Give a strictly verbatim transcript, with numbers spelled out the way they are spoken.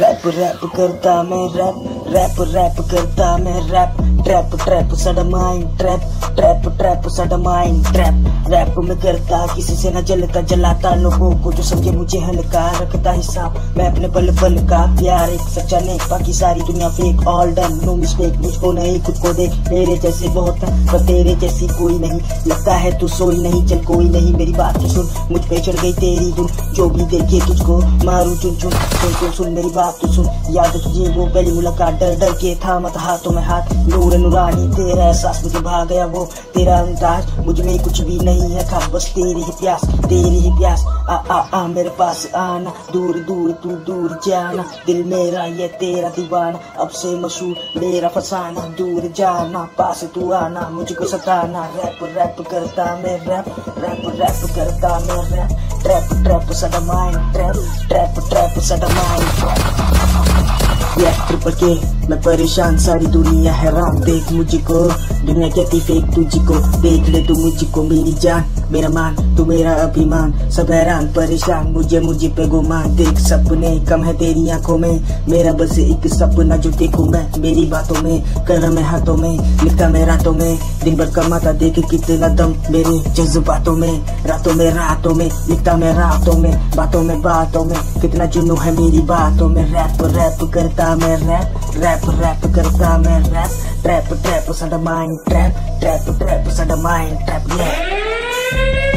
rap rap करता मैं rap rap rap करता मैं रैप ट्रैप ट्रैप साडा माइंड ट्रैप ट्रैप ट्रैप साडा माइंड ट्रैप रैप में करता किसी से न जलता जलाता लोगों को जो समझे मुझे हल्का रखता हिसाब मैं अपने पल पल का प्यार एक सच्चा नेक बाकी सारी दुनिया fake all done no mistake मुझको नहीं खुद को देख मेरे जैसे बहुत है पर तेरे जैसी कोई नहीं लगता है तू सोई नहीं चल कोई नहीं मेरी बात तो सुन मुझ पे चढ़ गई तेरी धुन जो भी देखे तुझको मारू चुन चुन सुन सुन सुन मेरी बात तो सुन याद तुझे वो पहली मुलाकात डर डर के था मत हाथों में हाथ नूर नूरानी तेरा एहसास मुझे भा गया वो तेरा अंदाज मुझ में कुछ भी नहीं है खास बस तेरी ही प्यास तेरी ही प्यास आ आ आ मेरे पास आना दूर दूर तू दूर जाना दिल मेरा ये तेरा दीवाना अब से मशहूर मेरा फसाना दूर जाना पास तू आना मुझको सताना रैप रैप करता मैं रैप रैप रैप करता मैं रैप ट्रैप ट्रैप साडा माइंड ट्रैप ट्रैप ट्रैप साडा माइंड ट्रैप ये ट्रिपल के मैं परेशान सारी दुनिया हैरान देख मुझको दुनिया कहती फेक तुझको देख ले तू मुझको मेरी जान मेरा मान तू मेरा अभिमान सब हैरान परेशान मुझे मुझे पे गुमान देख सपने कम है तेरी आंखों में मेरा बस एक सपना जो देखूं मैं मेरी बातों में कलम है हाथों में लिखता मैं रातों में दिन भर कमाता देख कितना दम मेरे जज्बातों में रातों में रातों में लिखता मैं रातों में बातों में बातों में कितना जुनून है मेरी बातों में रैप रैप करता मैं रैप रैप रैप करता मैं रैप ट्रैप ट्रैप साडा माइंड ट्रैप ट्रैप ट्रैप साडा माइंड ट्रैप